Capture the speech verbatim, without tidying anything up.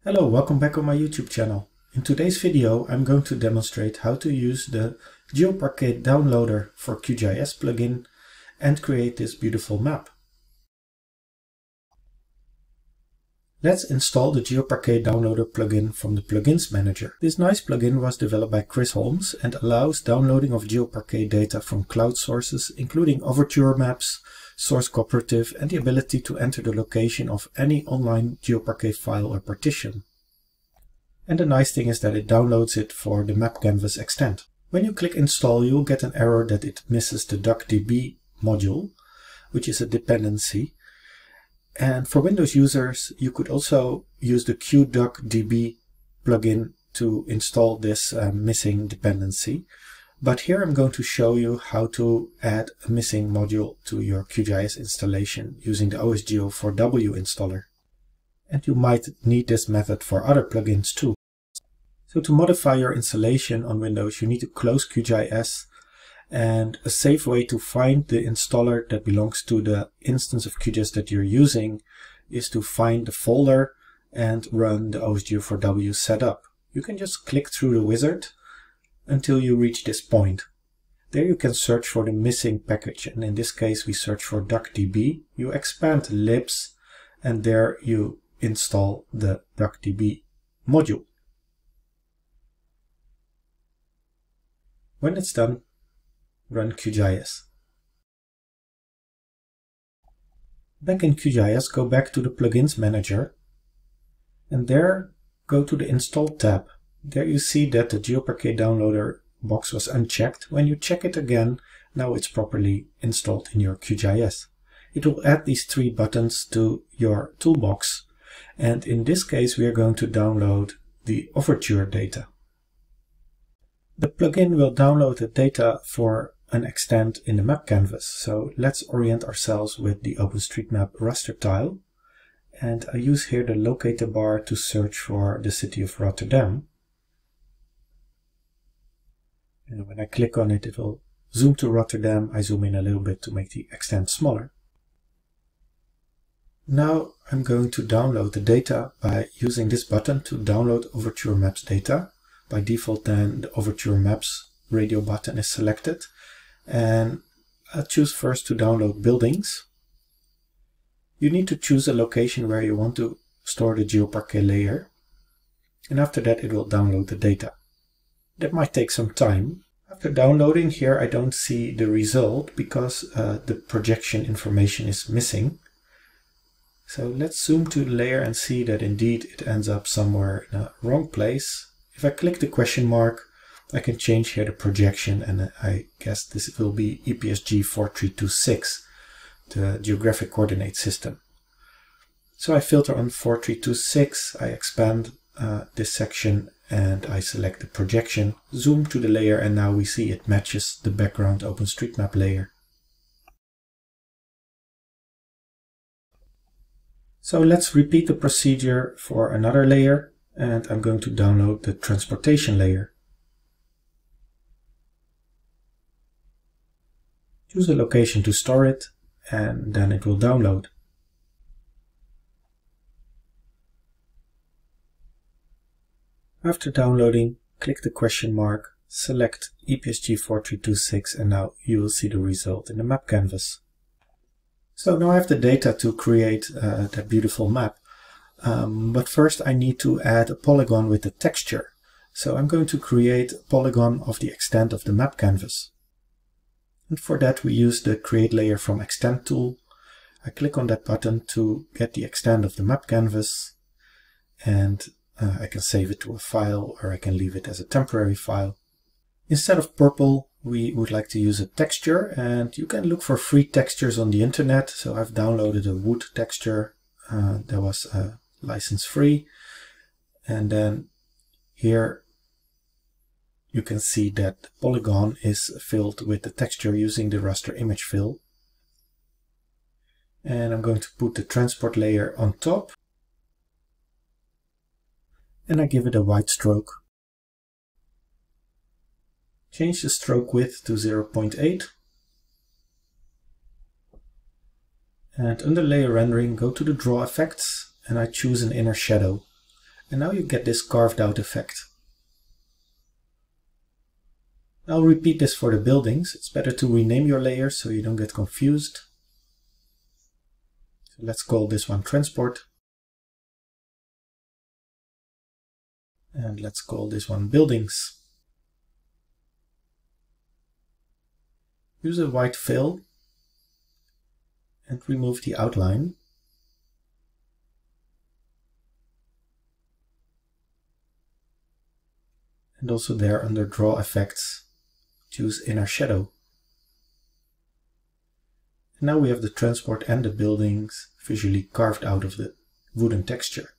Hello, welcome back on my YouTube channel. In today's video I'm going to demonstrate how to use the GeoParquet downloader for Q G I S plugin and create this beautiful map. Let's install the GeoParquet downloader plugin from the plugins manager. This nice plugin was developed by Chris Holmes and allows downloading of GeoParquet data from cloud sources including Overture Maps, Source Cooperative and the ability to enter the location of any online GeoParquet file or partition. And the nice thing is that it downloads it for the map canvas extent. When you click install, you'll get an error that it misses the DuckDB module, which is a dependency. And for Windows users, you could also use the QDuckDB plugin to install this uh, missing dependency. But here I'm going to show you how to add a missing module to your Q G I S installation using the O S Geo four W installer. And you might need this method for other plugins too. So to modify your installation on Windows, you need to close Q G I S, and a safe way to find the installer that belongs to the instance of Q G I S that you're using is to find the folder and run the O S Geo four W setup. You can just click through the wizard until you reach this point. There you can search for the missing package, and in this case we search for DuckDB. You expand libs and there you install the DuckDB module. When it's done, run Q G I S. Back in Q G I S, go back to the plugins manager and there go to the install tab. There you see that the GeoParquet downloader box was unchecked. When you check it again, now it's properly installed in your Q G I S. It will add these three buttons to your toolbox, and in this case we are going to download the Overture data. The plugin will download the data for an extent in the map canvas, so let's orient ourselves with the OpenStreetMap raster tile, and I use here the Locator bar to search for the city of Rotterdam. And when I click on it, it will zoom to Rotterdam. I zoom in a little bit to make the extent smaller. Now I'm going to download the data by using this button to download Overture Maps data. By default then the Overture Maps radio button is selected. And I'll choose first to download buildings. You need to choose a location where you want to store the GeoParquet layer. And after that it will download the data. That might take some time. After downloading, here I don't see the result because uh, the projection information is missing. So let's zoom to the layer and see that indeed it ends up somewhere in a wrong place. If I click the question mark, I can change here the projection, and I guess this will be E P S G four three two six, the geographic coordinate system. So I filter on four three two six, I expand uh, this section and I select the projection, zoom to the layer, and now we see it matches the background OpenStreetMap layer. So let's repeat the procedure for another layer, and I'm going to download the transportation layer. Choose a location to store it, and then it will download. After downloading, click the question mark, select E P S G four three two six, and now you will see the result in the map canvas. So now I have the data to create uh, that beautiful map. Um, but first I need to add a polygon with the texture. So I'm going to create a polygon of the extent of the map canvas. And for that we use the Create Layer from Extent tool. I click on that button to get the extent of the map canvas, and uh, I can save it to a file or I can leave it as a temporary file. Instead of purple, we would like to use a texture, and you can look for free textures on the internet. So I've downloaded a wood texture uh, that was uh, license free, and then here you can see that the polygon is filled with the texture using the raster image fill. And I'm going to put the transport layer on top, and I give it a white stroke. Change the stroke width to zero point eight. And under layer rendering, go to the draw effects, and I choose an inner shadow. And now you get this carved out effect. I'll repeat this for the buildings. It's better to rename your layers so you don't get confused. So let's call this one transport. And let's call this one buildings. Use a white fill and remove the outline. And also there under draw effects, choose inner shadow. And now we have the transport and the buildings visually carved out of the wooden texture.